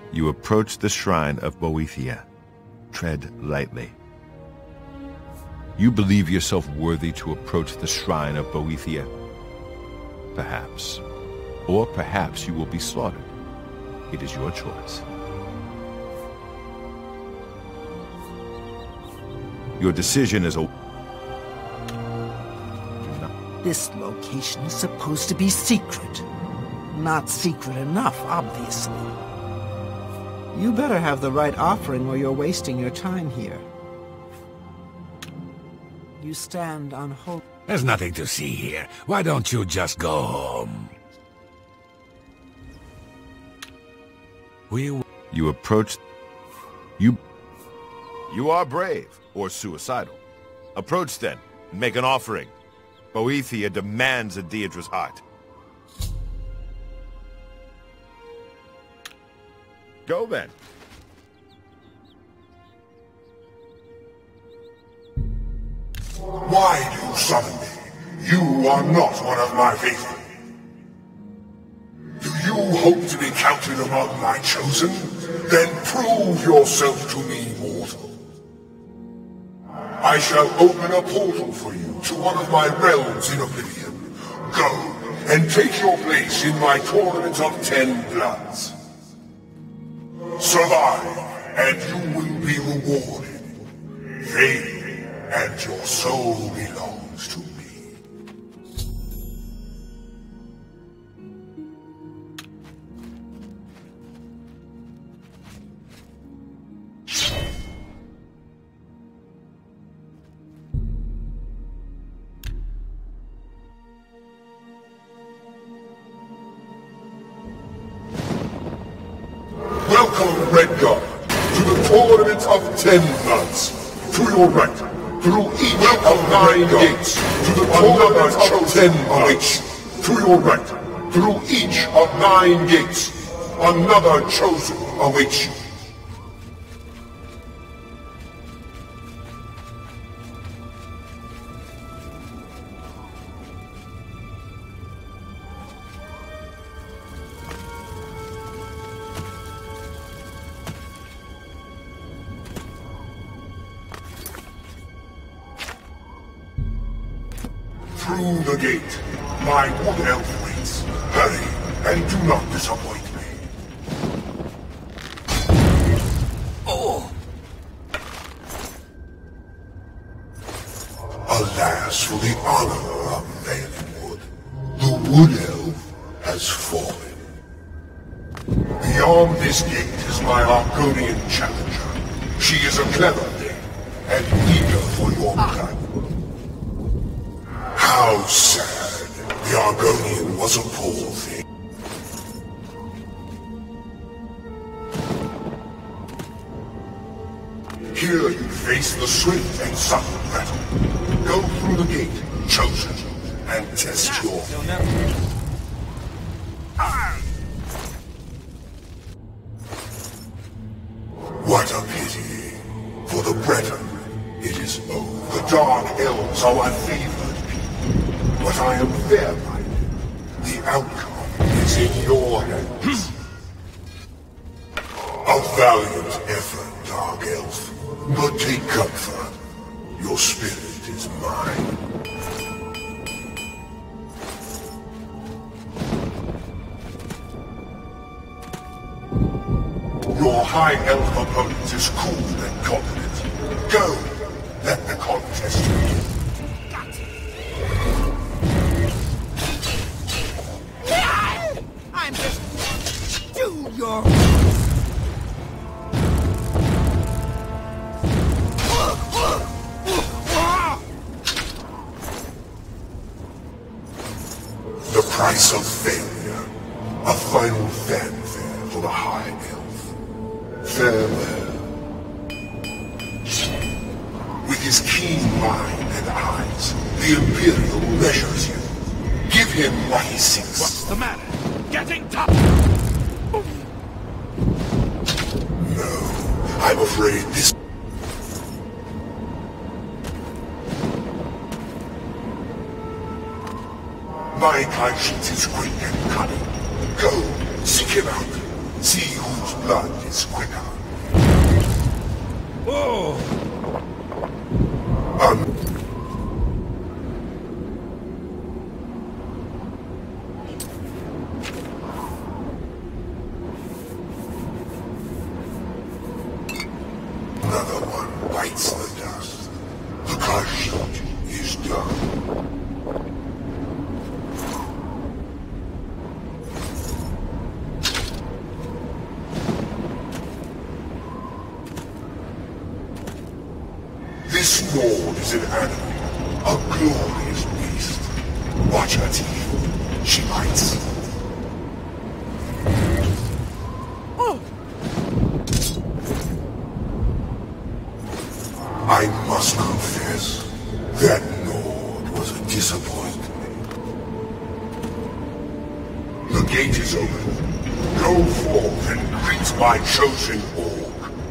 You approach the shrine of Boethia. Tread lightly. You believe yourself worthy to approach the shrine of Boethia? Perhaps. Or perhaps you will be slaughtered. It is your choice. Your decision is a... This location is supposed to be secret. Not secret enough, obviously. You better have the right offering or you're wasting your time here. You stand on hold. There's nothing to see here. Why don't you just go home? You approach... You are brave, or suicidal. Approach then, and make an offering. Boethia demands Deidre's heart. Go then. Why do you summon me? You are not one of my faithful. Do you hope to be counted among my chosen? Then prove yourself to me, mortal. I shall open a portal for you to one of my realms in Oblivion. Go, and take your place in my tournament of 10 bloods. Survive, and you will be rewarded. Fade, and your soul belongs to me. Welcome, Redguard, to the tournament of 10 bloods. To your right, through each of 9 gates, to the tournament of 10 bloods. To your right, through each of 9 gates, another chosen awaits you. Through the gate, my wood elf waits. Hurry, and do not disappoint me. Oh! Alas for the honor of Valenwood. The wood elf has fallen. Beyond this gate is my Argonian challenger. She is a clever thing, and eager for your blood. How sad. The Argonian was a poor thing. Here you face the swift and subtle battle. Go through the gate, chosen, and test your... What a pity. For the Breton, it is over. The Dark Elves are unfavored. But I am fair-minded. The outcome is in your hands. A valiant effort, Dark Elf. But take comfort. Your spirit is mine. Your High Elf opponent is cool and confident. Go! Let the contest begin. I'm just... do your... The price of failure. A final fanfare for the High Elf. Farewell. With his keen mind and eyes, the Imperial measures you. Give him what he seeks. What's the matter? Getting tough! No, I'm afraid this... My conscience is quick and cunning. Go, seek him out. See whose blood is quicker. Whoa! Another one bites the dust. The Kashyyyk is done. This Nord is an animal, a glorious beast. Watch her teeth. She bites. I must confess, that Nord was a disappointment. The gate is open. Go forth and greet my chosen orc.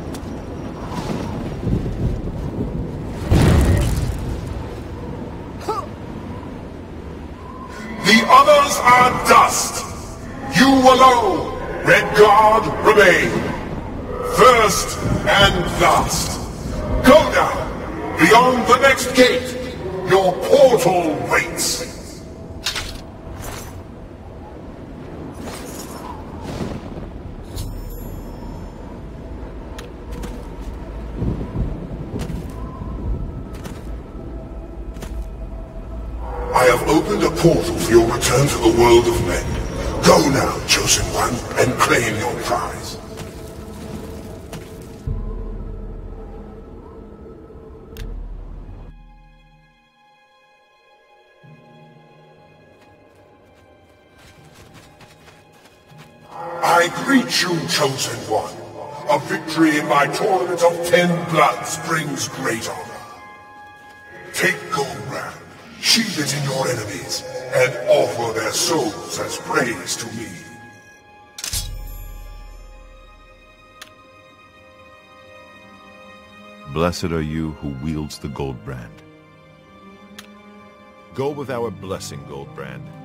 The others are dust. You alone, Redguard, remain. First and last. Go now! Beyond the next gate! Your portal waits! I have opened a portal for your return to the world of men. Go now, Chosen One, and claim your prize. I greet you, Chosen One. A victory in my tournament of 10 bloods brings great honor. Take Goldbrand, sheathe it in your enemies, and offer their souls as praise to me. Blessed are you who wields the Goldbrand. Go with our blessing, Goldbrand.